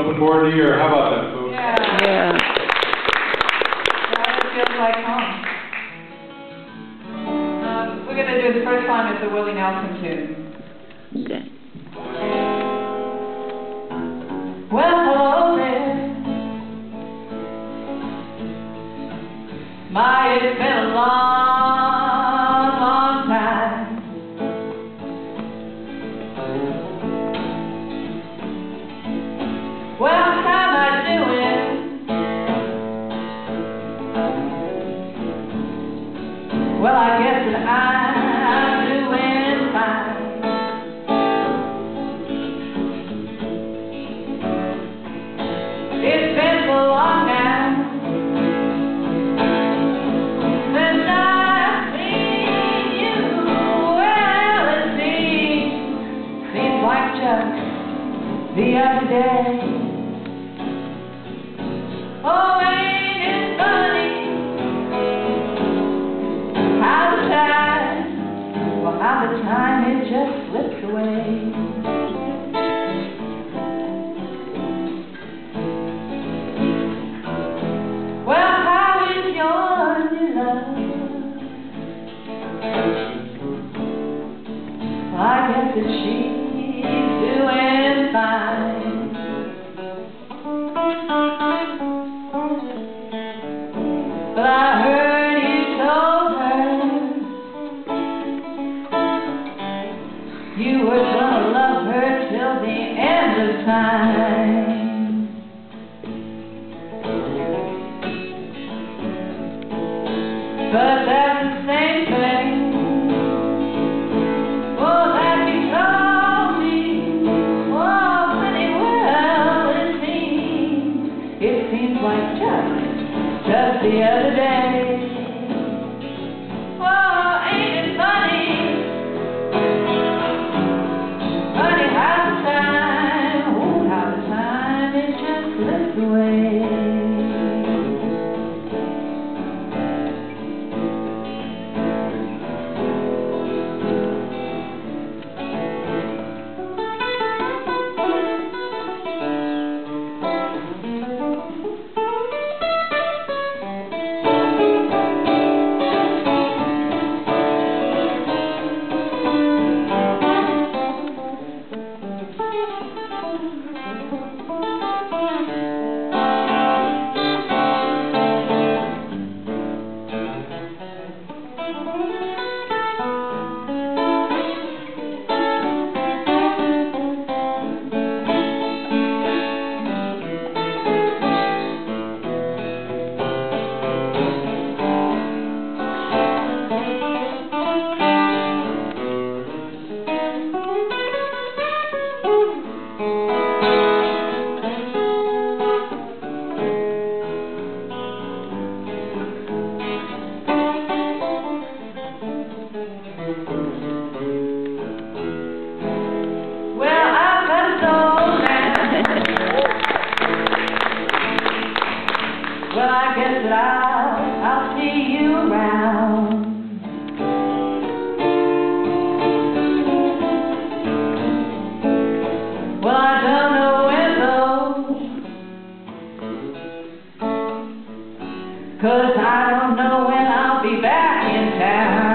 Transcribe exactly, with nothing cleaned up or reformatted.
Looking forward to your, how about that, folks? Yeah. Yeah. That feels like home. Um, we're going to do the first line of the Willie Nelson tune. Okay. Well, hello there. My, it's been a long, long time. Well, how am I doing? Well, I guess that I'm doing fine. It's been so long now since I've seen you. Well, it seems, seems like just the other day. Oh, ain't it funny how the time, well, how the time it just slips away. Well, how is your new love? Well, I guess that she's doing fine. But I heard you told her you were gonna love her till the end of time. But that's the same thing, oh, that you told me, oh, pretty well it seems, it seems like just Just the other day. Oh, ain't it funny? Funny how the time, oh, how the time it just slips away. Well, I guess that I'll, I'll see you around. Well, I don't know when though, 'cause I don't know when I'll be back in town.